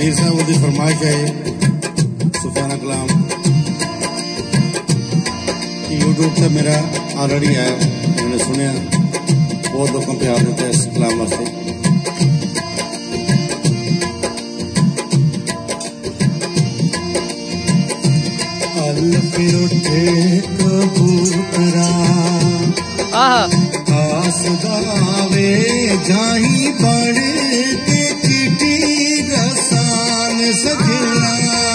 मीर साहब की फरमाइश है सुफियाना कलाम यूट्यूब से मेरा ऑलरेडी है, मैंने सुनिया, बहुत लोगों प्यार देते हैं इस कलाम वास्ते। उठे कबूतरा आसदावे जाही बढ़ के चिटी रसान सजना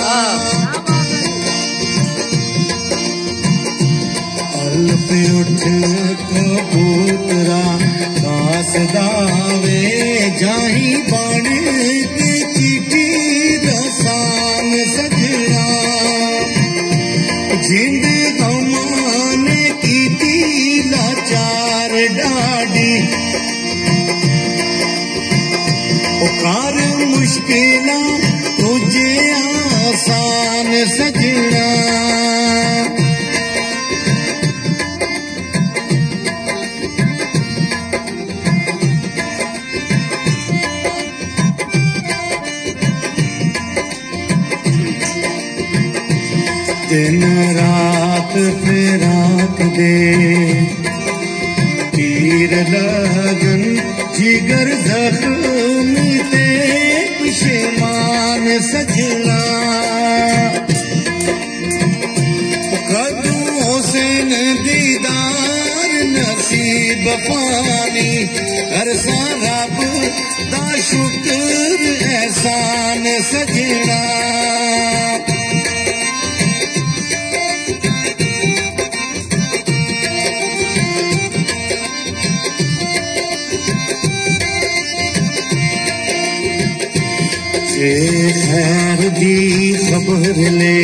पे उठ कबूतरा आसदावे जाही बढ़ के चिटी रसान सजना जिंद गमान की लाचार डाडी पुकार मुश्किल तुझे आसान सजना दिन रात फिराक दे तीर लगन जिगर जख्मी ते पिशेमान सजना कदमों से दीदार नसीब पानी हर सा रब दा शुक्र एहसान सजना खैर दी खबर ले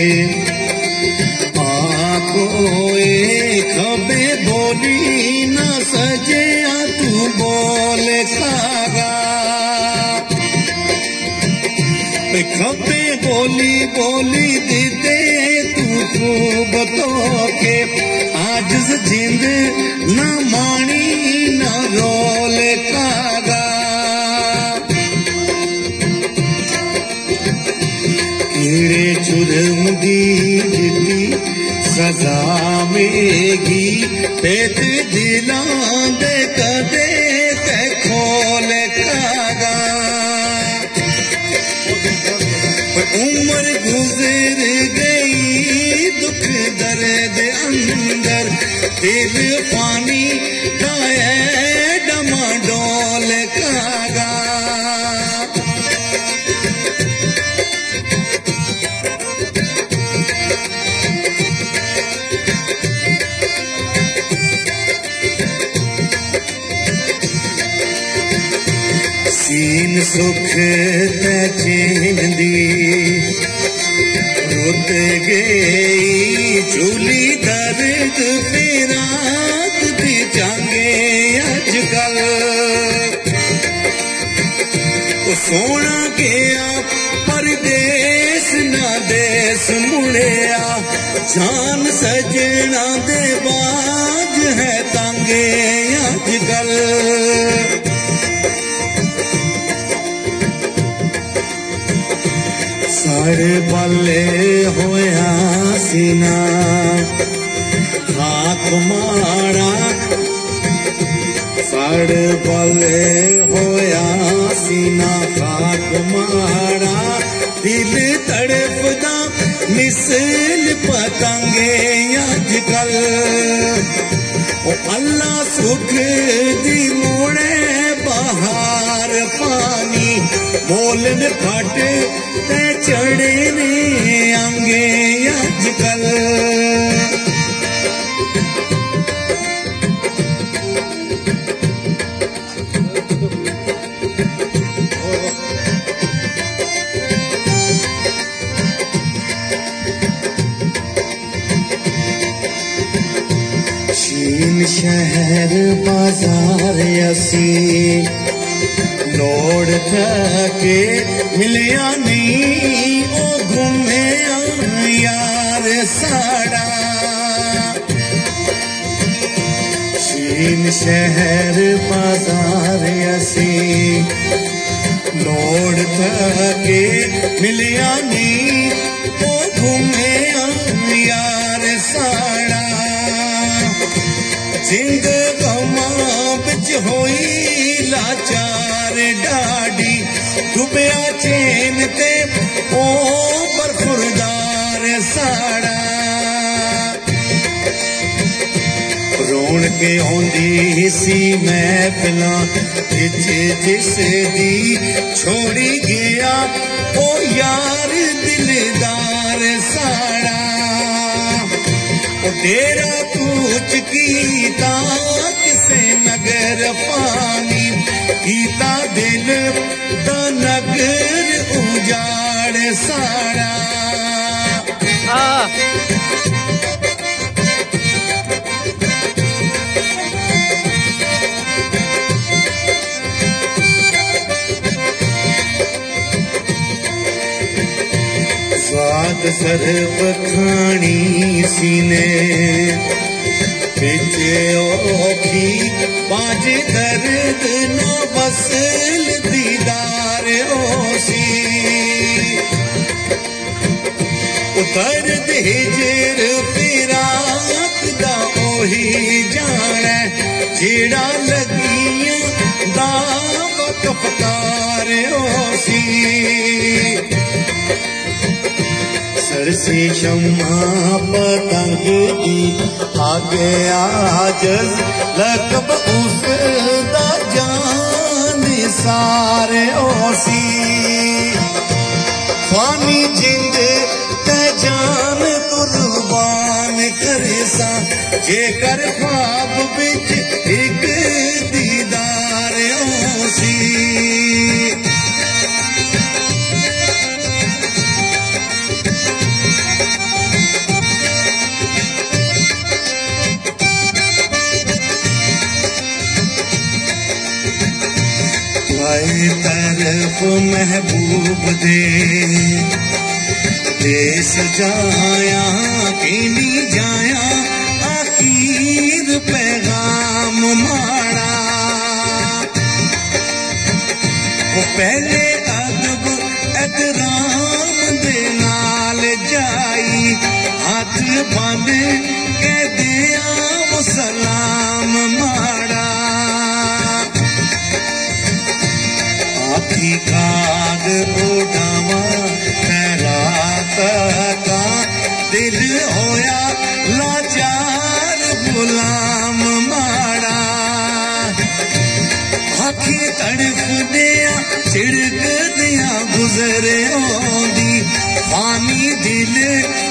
आको खबे बोली न सजे तू बोल खागा खबे बोली बोली दीदे तू खूब तो के आज जिंद न मानी न रोल खागा कीड़े चुरम दी जिद्दी सजा मेगी पेट दिलां दे कदे ते खोल खागा उम्र गुजर गई दुख दर्द अंदर दिल पानी का डमाडोल खागा सीन सुख ते चैन दी रुत गई झूली दर्द फिराक दी जांगे अजकल सोना गया परदेस ना देस मुड़िया जान सजना दे बाज है तांगे अजकल साढ़े बाले होया सीना हाथ मारा साढ़े बाले होया सीना हाथ मारा दिल तड़पदा मिसल पतंगे अजकल अल्लाह सुख दी मोड़े बहार पानी बोलन फट ते चढ़े ने अंगे अजकल शीन शहर बाजार असी लोड़ थके मिलिया नहीं ओ घूमे यार साड़ा शीन शहर बाजार असी तोड़ थके मिलिया नहीं तो घूमे यार साड़ा जिंद गमा बिच होई लाचार डाडी डुबिया चैन ते ओ बरफुरदार साड़ा रोण के आउंदी सी महफिलां जिस दी छोड़ी गया ओ यार दिलदार साड़ा ओ डेरा कूच कीता किसे नगर पानी कीता दिल दा नगर उजाड़ साड़ा स्वाद सर बखानी सीने बिच औखी बाज दर्द न बसल दीदार ओसी दर्द हिजर फिराक दा ओही जाने जेड़ा लगियां दा वकफकार ओसी सरसी शम्मा पतंग की आगे आजल लकब उसदा जान सारे ओसी फानी जिंद ते जान कुर्बान करसा जेकर ख्वाब बिच एक दीदार ओसी तरफ महबूब दे देश जाया कि नहीं जाया आखिर पैगाम माड़ा वो पहले अदब एहतराम दे नाल जाई हाथ बंद कह दिया वो सलाम माड़ा आखी काग उड़ावा खैरात का दिल होया लाचार गुलाम माड़ा आखी तड़फ दिया छिड़क दिया गुजरे ओंदी पानी दिल